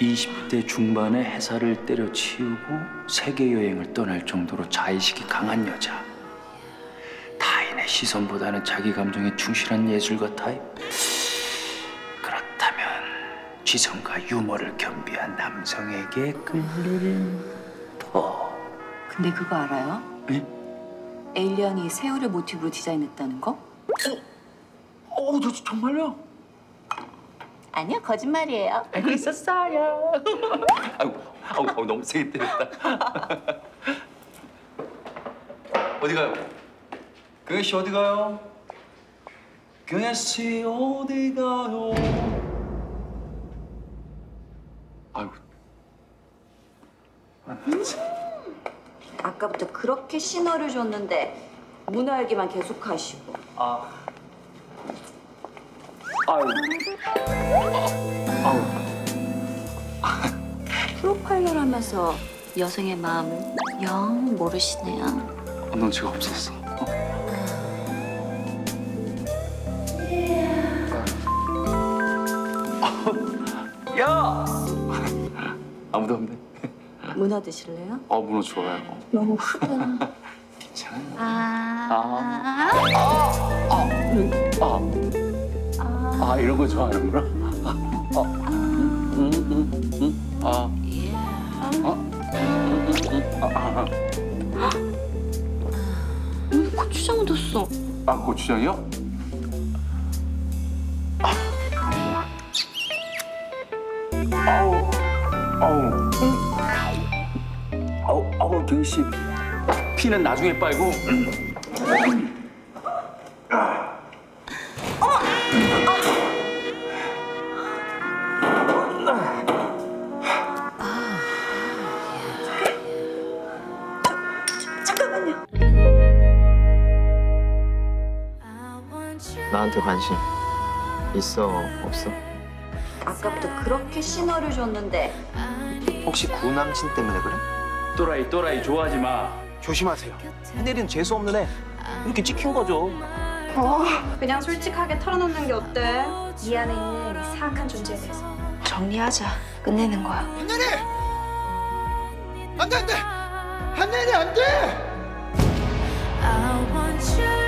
20대 중반에 회사를 때려치우고 세계 여행을 떠날 정도로 자의식이 강한 여자. 타인의 시선보다는 자기 감정에 충실한 예술가 타입. 그렇다면 지성과 유머를 겸비한 남성에게 끌릴 터. 근데 그거 알아요? 예? 에일리언이 새우를 모티브로 디자인했다는 거? 저 정말요? 아니요, 거짓말이에요. 알고 있었어요. 아이고, 너무 세게 때렸다. 어디 가요? 경혜 씨 어디 가요? 경혜 씨 어디 가요? 아이고. 아까부터 그렇게 신호를 줬는데 문화얘기만 계속하시고. 프로파일러 하면서 여성의 마음을 영 모르시네요. 눈치가 없었어. 야! 아무도 없네. 문어 드실래요? 문어 좋아요. 너무 크다. 괜찮아요. 이런 거 좋아하는구나. 고추장 묻었어. 고추장이요? 경희 씨 피는 나중에 빨고. 잠깐만요. 나한테 관심 있어, 없어? 아까부터 그렇게 신호를 줬는데. 혹시 구남친 때문에 그래? 또라이 좋아하지 마. 조심하세요. 하늘이는 재수 없는 애. 이렇게 찍힌 거죠. 그냥 솔직하게 털어놓는 게 어때? 이 안에 있는 이 사악한 존재에 대해서 정리하자. 끝내는 거야. 한내리! 안 돼! 한내리 안 돼!